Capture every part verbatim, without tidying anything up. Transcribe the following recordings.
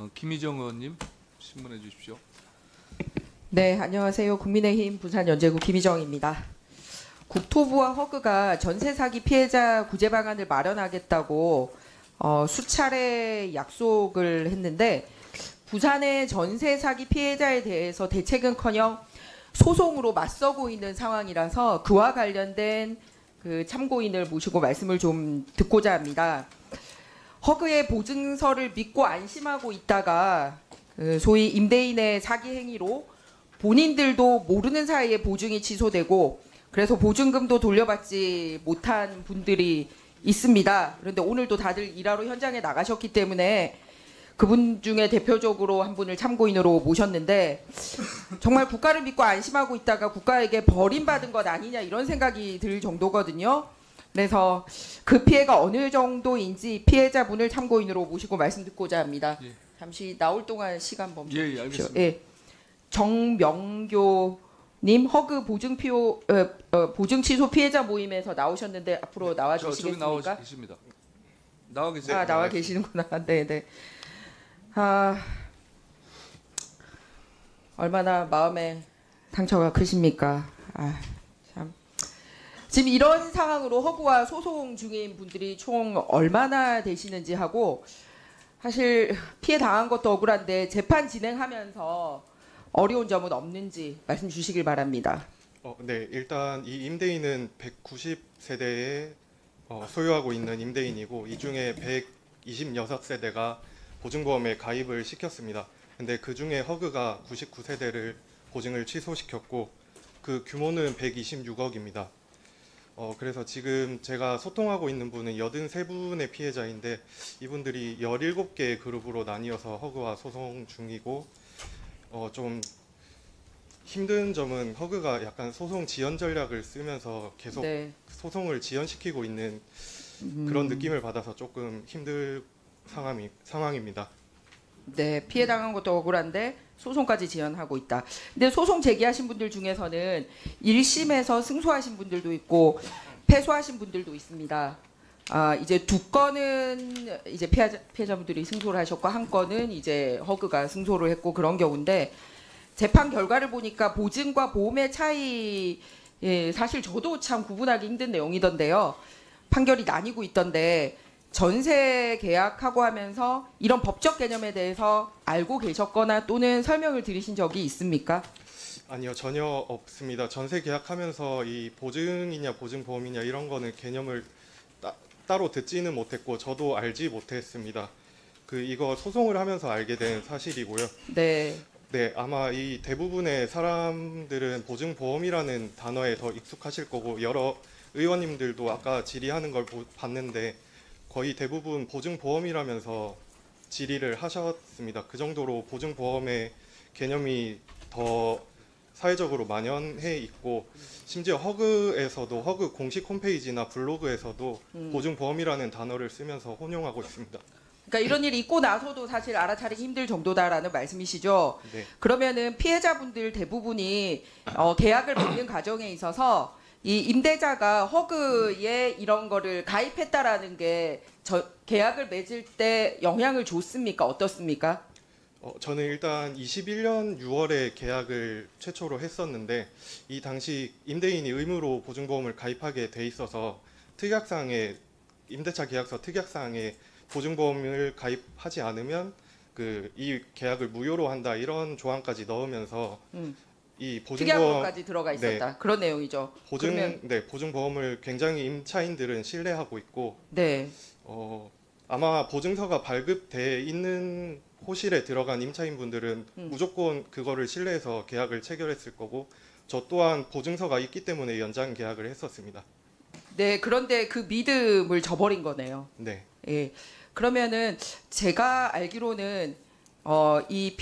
어, 김희정 의원님 신문해 주십시오. 네, 안녕하세요. 국민의힘 부산연제구 김희정입니다. 국토부와 허그가 전세 사기 피해자 구제 방안을 마련하겠다고 어, 수차례 약속을 했는데 부산의 전세 사기 피해자에 대해서 대책은커녕 소송으로 맞서고 있는 상황이라서 그와 관련된 그 참고인을 모시고 말씀을 좀 듣고자 합니다. 허그의 보증서를 믿고 안심하고 있다가 그 소위 임대인의 사기 행위로 본인들도 모르는 사이에 보증이 취소되고 그래서 보증금도 돌려받지 못한 분들이 있습니다. 그런데 오늘도 다들 일하러 현장에 나가셨기 때문에 그분 중에 대표적으로 한 분을 참고인으로 모셨는데 정말 국가를 믿고 안심하고 있다가 국가에게 버림받은 것 아니냐 이런 생각이 들 정도거든요. 그래서 그 피해가 어느 정도인지 피해자분을 참고인으로 모시고 말씀 듣고자 합니다. 예. 잠시 나올 동안 시간 멈춰 주십시오. 예, 예, 알겠습니다. 예. 정명교님 허그 보증 피호 어, 어, 보증 취소 피해자 모임에서 나오셨는데 앞으로 나와 저, 저기 주시겠습니까? 나와 계십니다. 나와 계세요. 아 나와 계시는구나. 네, 네. 아 얼마나 마음에 상처가 크십니까? 아 참. 지금 이런 상황으로 허구와 소송 중인 분들이 총 얼마나 되시는지 하고 사실 피해 당한 것도 억울한데 재판 진행하면서 어려운 점은 없는지 말씀 주시길 바랍니다. 어, 네, 일단 이 임대인은 백구십 세대에 어, 소유하고 있는 임대인이고 이 중에 백이십육 세대가 보증보험에 가입을 시켰습니다. 근데 그 중에 허그가 구십구 세대를 보증을 취소시켰고 그 규모는 백이십육억입니다. 어, 그래서 지금 제가 소통하고 있는 분은 팔십삼 분의 피해자인데 이분들이 열일곱 개의 그룹으로 나뉘어서 허그와 소송 중이고 어, 좀 힘든 점은 허그가 약간 소송 지연 전략을 쓰면서 계속 네. 소송을 지연시키고 있는 음, 그런 느낌을 받아서 조금 힘들 상황이, 상황입니다. 네, 피해 당한 것도 억울한데 소송까지 지연하고 있다. 근데 소송 제기하신 분들 중에서는 일 심에서 승소하신 분들도 있고 패소하신 분들도 있습니다. 아, 이제 두 건은 이제 피해자, 피해자분들이 승소를 하셨고 한 건은 이제 허그가 승소를 했고 그런 경우인데 재판 결과를 보니까 보증과 보험의 차이 예, 사실 저도 참 구분하기 힘든 내용이던데요. 판결이 나뉘고 있던데 전세 계약하고 하면서 이런 법적 개념에 대해서 알고 계셨거나 또는 설명을 드리신 적이 있습니까? 아니요, 전혀 없습니다. 전세 계약하면서 이 보증이냐 보증보험이냐 이런 거는 개념을 따, 따로 듣지는 못했고 저도 알지 못했습니다. 그 이거 소송을 하면서 알게 된 사실이고요. 네. 네, 아마 이 대부분의 사람들은 보증보험이라는 단어에 더 익숙하실 거고 여러 의원님들도 아까 질의하는 걸 보, 봤는데 거의 대부분 보증보험이라면서 질의를 하셨습니다. 그 정도로 보증보험의 개념이 더 사회적으로 만연해 있고 심지어 허그에서도 허그 공식 홈페이지나 블로그에서도 음. 보증보험이라는 단어를 쓰면서 혼용하고 있습니다. 그러니까 이런 일이 있고 나서도 사실 알아차리기 힘들 정도다라는 말씀이시죠. 네. 그러면은 피해자분들 대부분이 어, 계약을 맺는 과정에 있어서 이 임대자가 허그에 이런 거를 가입했다라는 게 저, 계약을 맺을 때 영향을 줬습니까? 어떻습니까? 어, 저는 일단 이십일 년 유월에 계약을 최초로 했었는데 이 당시 임대인이 의무로 보증보험을 가입하게 돼 있어서 특약사항에 임대차 계약서 특약사항에 보증보험을 가입하지 않으면 그 이 계약을 무효로 한다 이런 조항까지 넣으면서 음. 이 보증보험 특약으로까지 들어가 있었다. 네. 그런 내용이죠. 보증 그러면, 네 보증보험을 굉장히 임차인들은 신뢰하고 있고 네. 어, 아마 보증서가 발급돼 있는 호실에 들어간 임차인분들은 음. 무조건 그거를 신뢰해서 계약을 체결했을 거고 저 또한 보증서가 있기 때문에 연장 계약을 했었습니다. 네, 그런데 그 믿음을 저버린 거네요. 네. 예. 그러면은 제가 알기로는 어, 이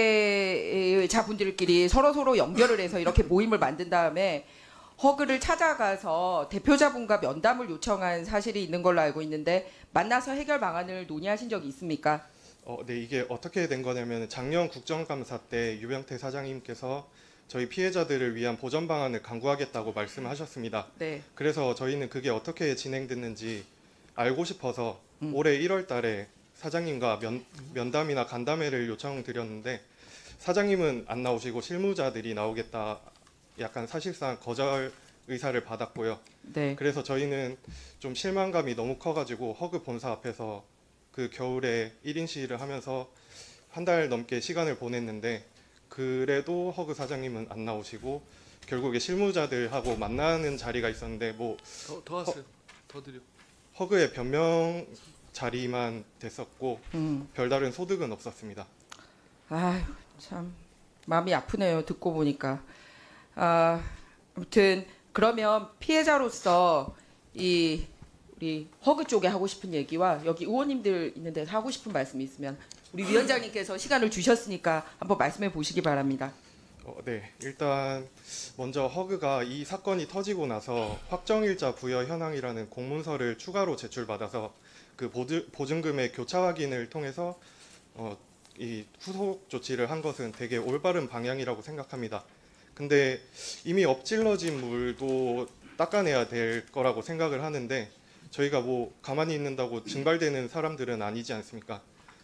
피해자분들끼리 서로 서로 연결을 해서 이렇게 모임을 만든 다음에 허그를 찾아가서 대표자분과 면담을 요청한 사실이 있는 걸로 알고 있는데 만나서 해결 방안을 논의하신 적이 있습니까? 어, 네, 이게 어떻게 된 거냐면 작년 국정감사 때 유병태 사장님께서 저희 피해자들을 위한 보전 방안을 강구하겠다고 말씀하셨습니다. 네. 그래서 저희는 그게 어떻게 진행됐는지 알고 싶어서 음. 올해 일월 달에 사장님과 면, 면담이나 간담회를 요청드렸는데 사장님은 안 나오시고 실무자들이 나오겠다 약간 사실상 거절 의사를 받았고요. 네. 그래서 저희는 좀 실망감이 너무 커가지고 허그 본사 앞에서 그 겨울에 일 인 시위를 하면서 한 달 넘게 시간을 보냈는데 그래도 허그 사장님은 안 나오시고 결국에 실무자들하고 만나는 자리가 있었는데 뭐 더, 더 하세요. 더 드려. 허그의 변명 자리만 됐었고 음. 별다른 소득은 없었습니다. 아유, 참 마음이 아프네요. 듣고 보니까. 아, 아무튼 그러면 피해자로서 이 우리 허그 쪽에 하고 싶은 얘기와 여기 의원님들 있는데 하고 싶은 말씀이 있으면 우리 위원장님께서 시간을 주셨으니까 한번 말씀해 보시기 바랍니다. 어, 네, 일단 먼저 허그가 이 사건이 터지고 나서 확정일자 부여 현황이라는 공문서를 추가로 제출받아서 그 보증, 보증금의 교차 확인을 통해서 어, 이 후속 조치를 한 것은 되게 올바른 방향이라고 생각합니다. 근데 이미 엎질러진 물도 닦아내야 될 거라고 생각을 하는데 저희가 뭐 가만히 있는다고 증발되는 사람들은 아니지 않습니까?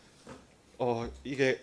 어, 이게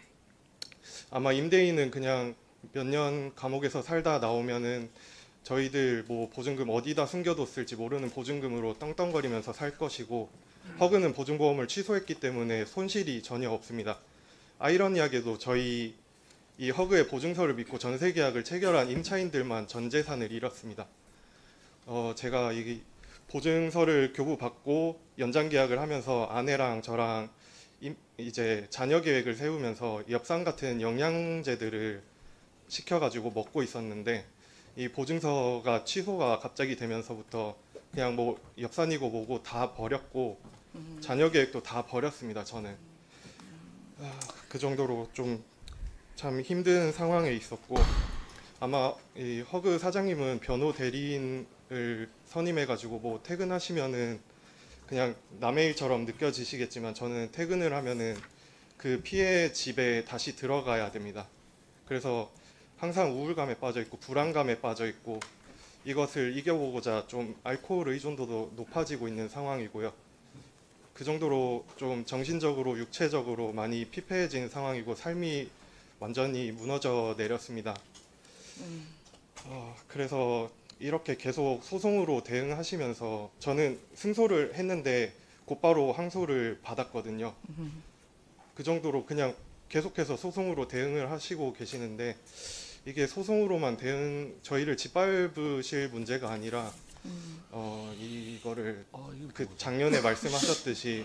아마 임대인은 그냥 몇 년 감옥에서 살다 나오면은 저희들 뭐 보증금 어디다 숨겨뒀을지 모르는 보증금으로 떵떵거리면서 살 것이고 허그는 보증보험을 취소했기 때문에 손실이 전혀 없습니다. 아이러니하게도 저희 이 허그의 보증서를 믿고 전세계약을 체결한 임차인들만 전 재산을 잃었습니다. 어, 제가 이 보증서를 교부받고 연장계약을 하면서 아내랑 저랑 임, 이제 자녀 계획을 세우면서 엽산 같은 영양제들을 시켜가지고 먹고 있었는데 이 보증서가 취소가 갑자기 되면서부터 그냥 뭐 엽산이고 뭐고 다 버렸고 자녀 계획도 다 버렸습니다. 저는 아, 그 정도로 좀 참 힘든 상황에 있었고 아마 이 허그 사장님은 변호 대리인을 선임해가지고 뭐 퇴근하시면은 그냥 남의 일처럼 느껴지시겠지만 저는 퇴근을 하면은 그 피해 집에 다시 들어가야 됩니다. 그래서 항상 우울감에 빠져 있고 불안감에 빠져 있고 이것을 이겨보고자 좀 알코올 의존도도 높아지고 있는 상황이고요. 그 정도로 좀 정신적으로 육체적으로 많이 피폐해진 상황이고 삶이 완전히 무너져 내렸습니다. 음. 어, 그래서 이렇게 계속 소송으로 대응하시면서 저는 승소를 했는데 곧바로 항소를 받았거든요. 음. 그 정도로 그냥 계속해서 소송으로 대응을 하시고 계시는데 이게 소송으로만 대응 저희를 짓밟으실 문제가 아니라 음. 어, 이거를 아, 이거 그 뭐지? 작년에 말씀하셨듯이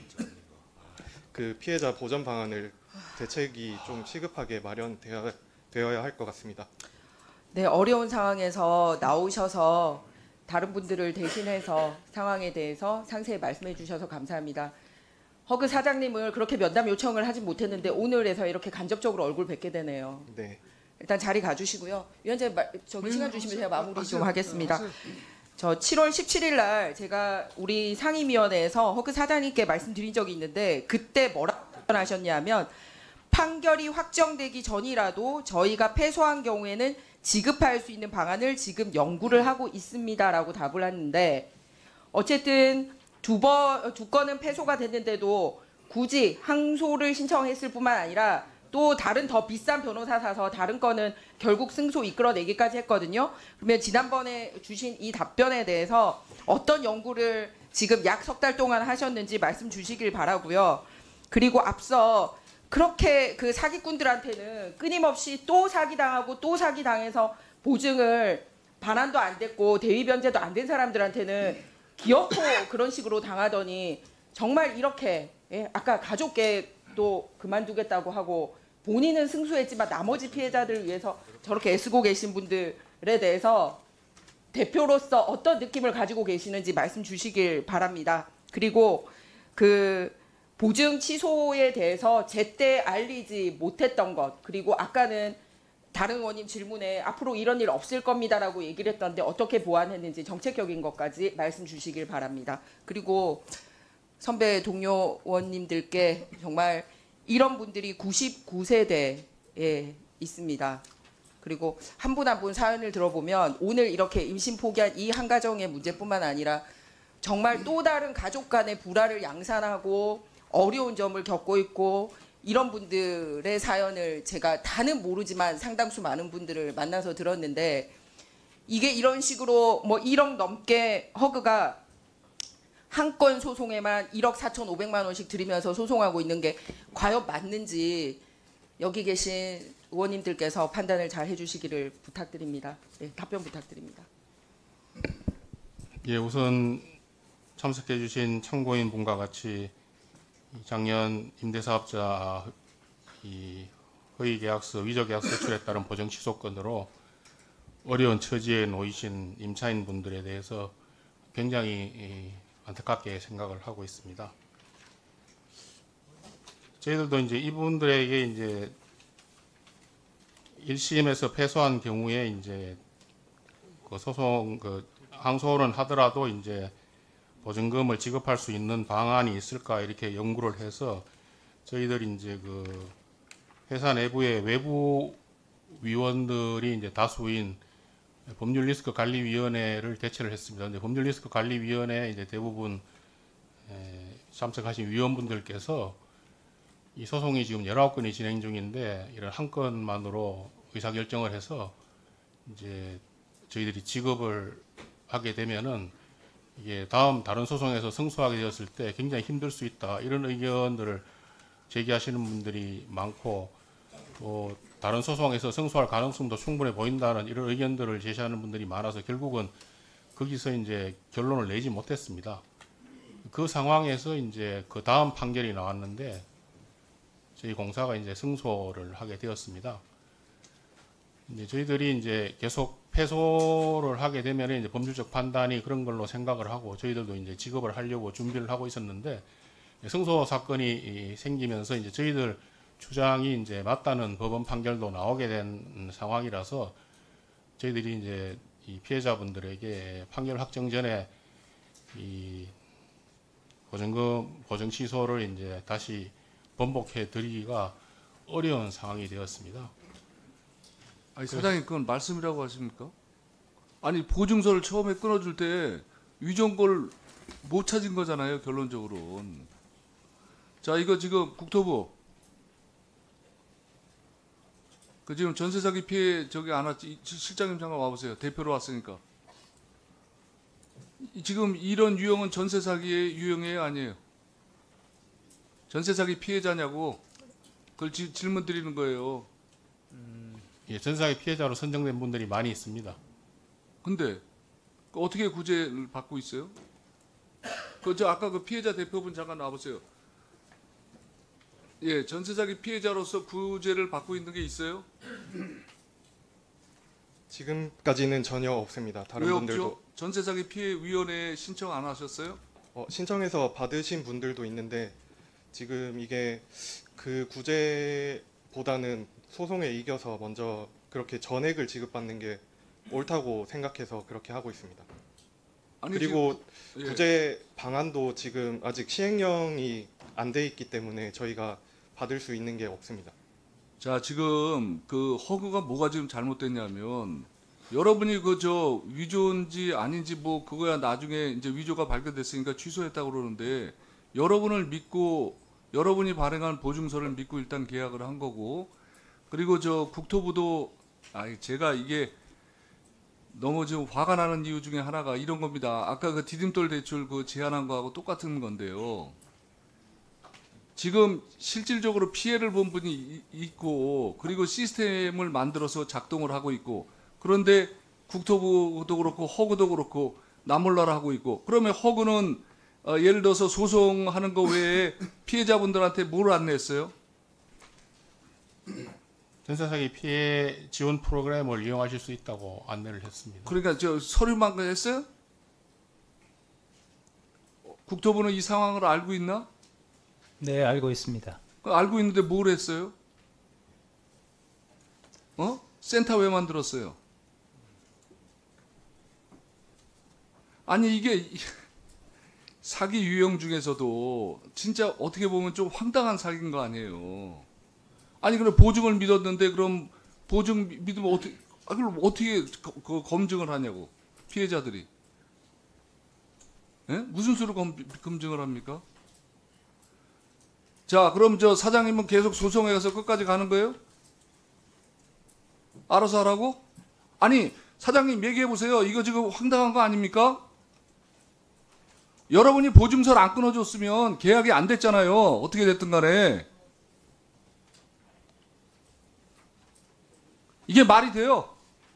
그 피해자 보전 방안을 대책이 좀 시급하게 마련되어야 되어야 할 것 같습니다. 네, 어려운 상황에서 나오셔서 다른 분들을 대신해서 상황에 대해서 상세히 말씀해 주셔서 감사합니다. 허그 사장님을 그렇게 면담 요청을 하진 못했는데 오늘에서 이렇게 간접적으로 얼굴 뵙게 되네요. 네. 일단 자리 가주시고요. 위원장님 마- 저기 시간 주시면 제가 마무리 좀 하겠습니다. 하세요. 저 칠월 십칠일 날 제가 우리 상임위원회에서 허그 사장님께 말씀드린 적이 있는데 그때 뭐라고 하셨냐면 판결이 확정되기 전이라도 저희가 패소한 경우에는 지급할 수 있는 방안을 지금 연구를 하고 있습니다라고 답을 했는데 어쨌든 두 번, 두 건은 패소가 됐는데도 굳이 항소를 신청했을 뿐만 아니라 또 다른 더 비싼 변호사 사서 다른 건은 결국 승소 이끌어내기까지 했거든요. 그러면 지난번에 주신 이 답변에 대해서 어떤 연구를 지금 약 석 달 동안 하셨는지 말씀 주시길 바라고요. 그리고 앞서 그렇게 그 사기꾼들한테는 끊임없이 또 사기당하고 또 사기당해서 보증을 반환도 안 됐고 대위 변제도 안 된 사람들한테는 기어코 그런 식으로 당하더니 정말 이렇게 예, 아까 가족계도 그만두겠다고 하고 본인은 승소했지만 나머지 피해자들을 위해서 저렇게 애쓰고 계신 분들에 대해서 대표로서 어떤 느낌을 가지고 계시는지 말씀 주시길 바랍니다. 그리고 그 보증 취소에 대해서 제때 알리지 못했던 것 그리고 아까는 다른 의원님 질문에 앞으로 이런 일 없을 겁니다라고 얘기를 했던데 어떻게 보완했는지 정책적인 것까지 말씀 주시길 바랍니다. 그리고 선배 동료 의원님들께 정말 이런 분들이 구십구 세대에 있습니다. 그리고 한 분 한 분 사연을 들어보면 오늘 이렇게 임신 포기한 이 한 가정의 문제뿐만 아니라 정말 또 다른 가족 간의 불화를 양산하고 어려운 점을 겪고 있고 이런 분들의 사연을 제가 다는 모르지만 상당수 많은 분들을 만나서 들었는데 이게 이런 식으로 뭐 일억 넘게 허그가 한 건 소송에만 일억 사천오백만 원씩 들이면서 소송하고 있는 게 과연 맞는지 여기 계신 의원님들께서 판단을 잘 해주시기를 부탁드립니다. 네, 답변 부탁드립니다. 예, 우선 참석해 주신 참고인 분과 같이 작년 임대사업자 이 허위계약서, 위조계약서 제출에 따른 보정 취소 건으로 어려운 처지에 놓이신 임차인 분들에 대해서 굉장히 안타깝게 생각을 하고 있습니다. 저희들도 이제 이분들에게 이제 일 심에서 패소한 경우에 이제 그 소송 그 항소는 하더라도 이제 보증금을 지급할 수 있는 방안이 있을까 이렇게 연구를 해서 저희들이 이제 그 회사 내부의 외부 위원들이 이제 다수인 법률 리스크 관리 위원회를 개최를 했습니다. 근데 법률 리스크 관리 위원회 이제 대부분 참석하신 위원분들께서 이 소송이 지금 열아홉 건이 진행 중인데 이런 한 건만으로 의사결정을 해서 이제 저희들이 지급을 하게 되면은 이게 다음 다른 소송에서 승소하게 되었을 때 굉장히 힘들 수 있다 이런 의견들을 제기하시는 분들이 많고 또 다른 소송에서 승소할 가능성도 충분해 보인다는 이런 의견들을 제시하는 분들이 많아서 결국은 거기서 이제 결론을 내지 못했습니다. 그 상황에서 이제 그 다음 판결이 나왔는데 저희 공사가 이제 승소를 하게 되었습니다. 이제 저희들이 이제 계속 패소를 하게 되면 이제 법률적 판단이 그런 걸로 생각을 하고 저희들도 이제 지급을 하려고 준비를 하고 있었는데 승소 사건이 생기면서 이제 저희들 주장이 이제 맞다는 법원 판결도 나오게 된 상황이라서 저희들이 이제 이 피해자분들에게 판결 확정 전에 이 보증금 보증 취소를 이제 다시 번복해 드리기가 어려운 상황이 되었습니다. 아니 사장님 그건 말씀이라고 하십니까? 아니 보증서를 처음에 끊어줄 때 위조걸 못 찾은 거잖아요 결론적으로는. 자 이거 지금 국토부 그 지금 전세 사기 피해 저기 안 왔지 실장님 잠깐 와보세요. 대표로 왔으니까. 이- 지금 이런 유형은 전세 사기의 유형이에요 아니에요? 전세 사기 피해자냐고 그걸 지, 질문 드리는 거예요. 예, 전사의 피해자로 선정된 분들이 많이 있습니다. 근데 그 어떻게 구제를 받고 있어요? 그 저 아까 그 피해자 대표분 잠깐 나와보세요. 예, 전세 사기 피해자로서 구제를 받고 있는 게 있어요? 지금까지는 전혀 없습니다. 다른 왜 분들도 없죠? 전세 사기 피해 위원회 신청 안 하셨어요? 어, 신청해서 받으신 분들도 있는데 지금 이게 그 구제보다는 소송에 이겨서 먼저 그렇게 전액을 지급받는 게 옳다고 생각해서 그렇게 하고 있습니다. 아니, 그리고 지금, 예. 구제 방안도 지금 아직 시행령이 안 돼 있기 때문에 저희가 받을 수 있는 게 없습니다. 자 지금 그 허그가 뭐가 지금 잘못됐냐면 여러분이 그 저 위조인지 아닌지 뭐 그거야 나중에 이제 위조가 발견됐으니까 취소했다고 그러는데 여러분을 믿고 여러분이 발행한 보증서를 믿고 일단 계약을 한 거고 그리고 저 국토부도 아 제가 이게 너무 지금 화가 나는 이유 중에 하나가 이런 겁니다. 아까 그 디딤돌 대출 그 제한한 거하고 똑같은 건데요. 지금 실질적으로 피해를 본 분이 이- 있고 그리고 시스템을 만들어서 작동을 하고 있고 그런데 국토부도 그렇고 허그도 그렇고 나몰라라 하고 있고 그러면 허그는 어, 예를 들어서 소송하는 거 외에 피해자분들한테 뭘 안내했어요? 전세 사기 피해 지원 프로그램을 이용하실 수 있다고 안내를 했습니다. 그러니까 저 서류만 했어요? 국토부는 이 상황을 알고 있나? 네, 알고 있습니다. 그 알고 있는데 뭘 했어요? 어? 센터 왜 만들었어요? 아니 이게 사기 유형 중에서도 진짜 어떻게 보면 좀 황당한 사기인 거 아니에요. 아니 그럼 보증을 믿었는데 그럼 보증 미- 믿으면 어떻게 아 그럼 어떻게 거- 그 검증을 하냐고 피해자들이. 예? 무슨 수로 검, 검증을 합니까? 자, 그럼 저 사장님은 계속 소송에 가서 끝까지 가는 거예요? 알아서 하라고? 아니, 사장님 얘기해 보세요. 이거 지금 황당한 거 아닙니까? 여러분이 보증서를 안 끊어줬으면 계약이 안 됐잖아요. 어떻게 됐든 간에. 이게 말이 돼요?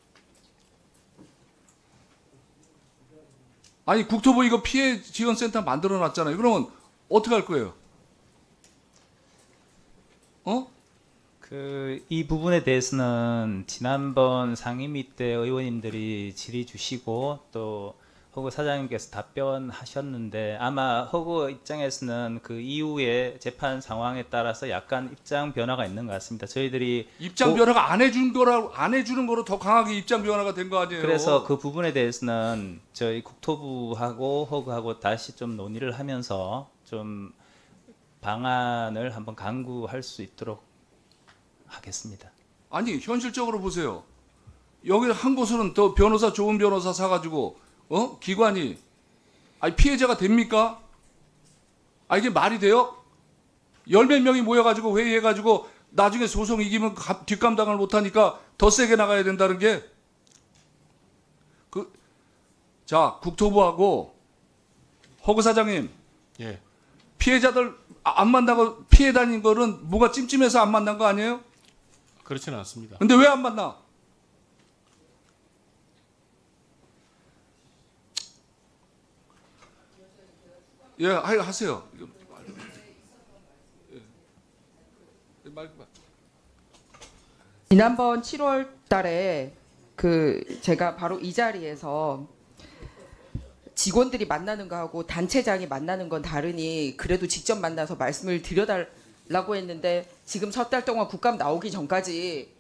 아니, 국토부 이거 피해 지원센터 만들어 놨잖아요. 그러면 어떻게 할 거예요? 어? 그 이 부분에 대해서는 지난번 상임위 때 의원님들이 질의 주시고 또 허그 사장님께서 답변하셨는데 아마 허그 입장에서는 그 이후에 재판 상황에 따라서 약간 입장 변화가 있는 것 같습니다. 저희들이 입장 고- 변화가 안 해준 거라 안 해주는 거로 더 강하게 입장 변화가 된 거 아니에요? 그래서 그 부분에 대해서는 저희 국토부하고 허그하고 다시 좀 논의를 하면서 좀 방안을 한번 강구할 수 있도록 하겠습니다. 아니, 현실적으로 보세요. 여기 한 곳은 더 변호사 좋은 변호사 사가지고 어 기관이 아니 피해자가 됩니까? 아 이게 말이 돼요? 열 몇 명이 모여가지고 회의해가지고 나중에 소송 이기면 가- 뒷감당을 못하니까 더 세게 나가야 된다는 게 그 자 국토부하고 허그 사장님 예, 피해자들 아- 안 만나고 피해 다닌 거는 뭐가 찜찜해서 안 만난 거 아니에요? 그렇지는 않습니다. 근데 왜 안 만나? 예, 하- 하세요. 이거 말- 예. 말- 말- 지난번 칠월 달에 그 제가 바로 이 자리에서 직원들이 만나는 거하고 단체장이 만나는 건 다르니 그래도 직접 만나서 말씀을 드려달라고 했는데 지금 석 달 동안 국감 나오기 전까지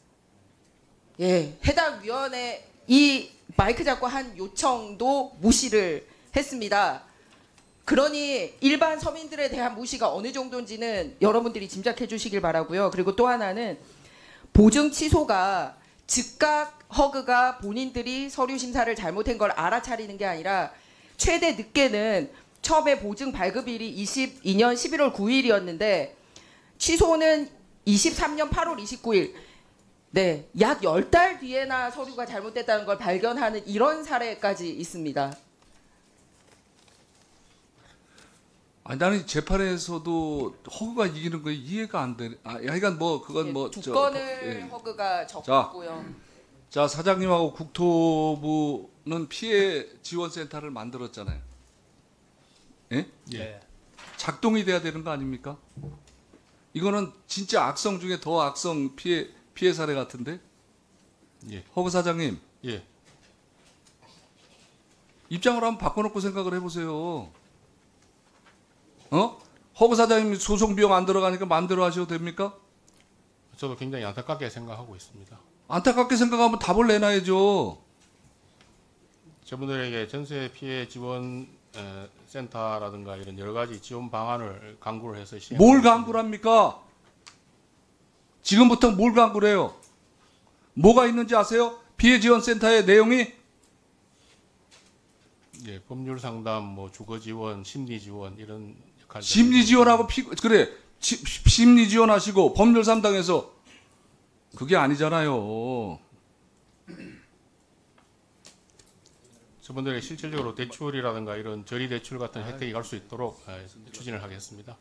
예 해당 위원회 이 마이크 잡고 한 요청도 무시를 했습니다. 그러니 일반 서민들에 대한 무시가 어느 정도인지는 여러분들이 짐작해 주시길 바라고요. 그리고 또 하나는 보증 취소가 즉각 허그가 본인들이 서류 심사를 잘못한 걸 알아차리는 게 아니라 최대 늦게는 처음에 보증 발급일이 이십이 년 십일월 구일이었는데 취소는 이십삼 년 팔월 이십구일 네, 약 열 달 뒤에나 서류가 잘못됐다는 걸 발견하는 이런 사례까지 있습니다. 아니 나는 재판에서도 허그가 이기는 거 이해가 안 되네. 아, 하여간 뭐 그건 예, 뭐 두 저- 건을 예. 허그가 적고요. 자 사장님하고 국토부는 피해 지원센터를 만들었잖아요. 예? 예. 작동이 돼야 되는 거 아닙니까? 이거는 진짜 악성 중에 더 악성 피해 피해 사례 같은데. 예. 허그 사장님 예. 입장을 한번 바꿔놓고 생각을 해보세요. 어? 허그 사장님 소송 비용 안 들어가니까 마음대로 하셔도 됩니까? 저도 굉장히 안타깝게 생각하고 있습니다. 안타깝게 생각하면 답을 내놔야죠. 저분들에게 전세 피해 지원 에, 센터라든가 이런 여러 가지 지원 방안을 강구를 해서 시행. 뭘 강구를 합니까? 지금부터 뭘 강구를 해요? 뭐가 있는지 아세요? 피해 지원 센터의 내용이 예, 법률 상담, 뭐 주거 지원, 심리 지원 이런 역할. 심리 지원하고 피, 그래 치- 심리 지원하시고 법률 상담에서 그게 아니잖아요. 저분들에게 실질적으로 대출이라든가 이런 저리 대출 같은 혜택이 갈 수 있도록 에, 추진을 하겠습니다.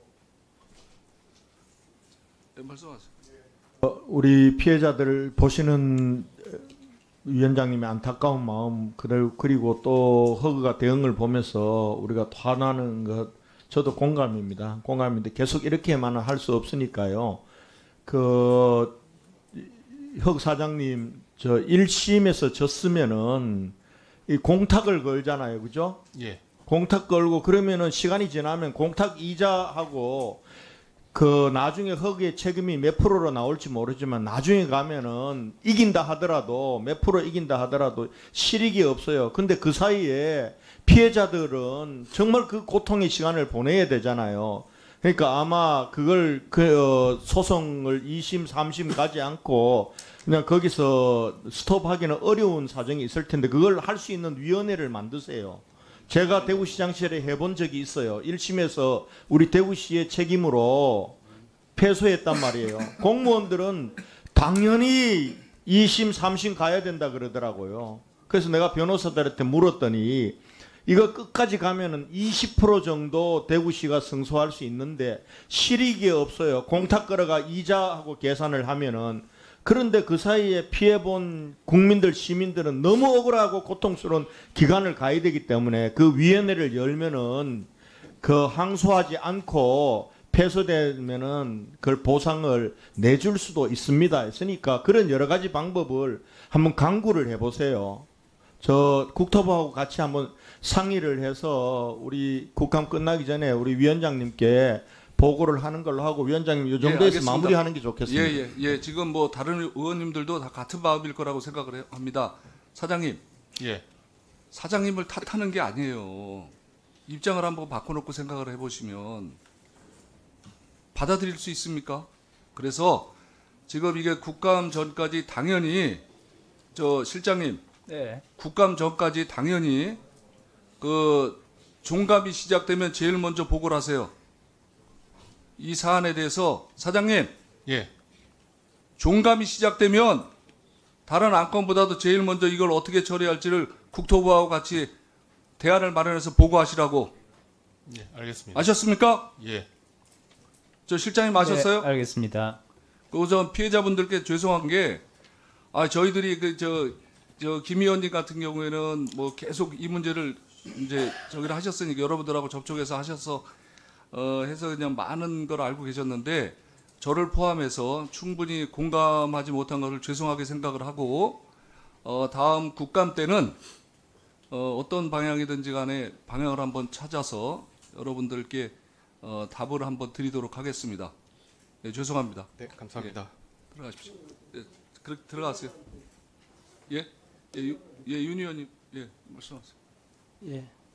네, 말씀하세요. 우리 피해자들 보시는 위원장님의 안타까운 마음 그대로 그리고 또 허그가 대응을 보면서 우리가 화나는 것 저도 공감입니다. 공감인데 계속 이렇게만은 할 수 없으니까요. 그 허그 사장님 저 일 심에서 졌으면은 이 공탁을 걸잖아요, 그죠? 예, 공탁 걸고 그러면은 시간이 지나면 공탁 이자하고 그 나중에 허그의 책임이 몇 프로로 나올지 모르지만 나중에 가면은 이긴다 하더라도 몇 프로 이긴다 하더라도 실익이 없어요. 근데 그 사이에 피해자들은 정말 그 고통의 시간을 보내야 되잖아요. 그러니까 아마 그걸 그 어, 소송을 이 심, 삼 심 가지 않고 그냥 거기서 스톱하기는 어려운 사정이 있을 텐데 그걸 할 수 있는 위원회를 만드세요. 제가 대구시장 시절에 해본 적이 있어요. 일 심에서 우리 대구시의 책임으로 패소했단 말이에요. 공무원들은 당연히 이 심, 삼 심 가야 된다 그러더라고요. 그래서 내가 변호사들한테 물었더니 이거 끝까지 가면은 이십 퍼센트 정도 대구시가 승소할 수 있는데 실익이 없어요. 공탁 걸어가 이자하고 계산을 하면은. 그런데 그 사이에 피해본 국민들, 시민들은 너무 억울하고 고통스러운 기간을 가야 되기 때문에 그 위원회를 열면은 그 항소하지 않고 패소되면은 그걸 보상을 내줄 수도 있습니다. 했으니까 그런 여러 가지 방법을 한번 강구를 해보세요. 저 국토부하고 같이 한번 상의를 해서 우리 국감 끝나기 전에 우리 위원장님께 보고를 하는 걸로 하고 위원장님 이 예, 정도에서 알겠습니다. 마무리하는 게 좋겠습니다. 예, 예, 예. 지금 뭐 다른 의원님들도 다 같은 마음일 거라고 생각을 해- 합니다. 사장님, 예. 사장님을 탓하는 게 아니에요. 입장을 한번 바꿔놓고 생각을 해보시면 받아들일 수 있습니까? 그래서 지금 이게 국감 전까지 당연히 저 실장님 네. 국감 전까지 당연히 그 종감이 시작되면 제일 먼저 보고를 하세요. 이 사안에 대해서 사장님 예. 종감이 시작되면 다른 안건보다도 제일 먼저 이걸 어떻게 처리할지를 국토부하고 같이 대안을 마련해서 보고하시라고. 예. 알겠습니다. 아셨습니까? 예. 저 실장님 아셨어요? 네, 알겠습니다. 그리고 전 피해자분들께 죄송한 게, 아, 저희들이 그, 저, 저, 김 의원님 같은 경우에는 뭐 계속 이 문제를 이제 저기를 하셨으니까 여러분들하고 접촉해서 하셔서, 어, 해서 그냥 많은 걸 알고 계셨는데, 저를 포함해서 충분히 공감하지 못한 것을 죄송하게 생각을 하고, 어, 다음 국감 때는, 어, 어떤 방향이든지 간에 방향을 한번 찾아서 여러분들께 어, 답을 한번 드리도록 하겠습니다. 네, 죄송합니다. 네, 감사합니다. 들어가십시오. 예, 그렇게 들어가세요. 예, 예, 유, 예, 윤 의원님, 예, 말씀하세요. 예,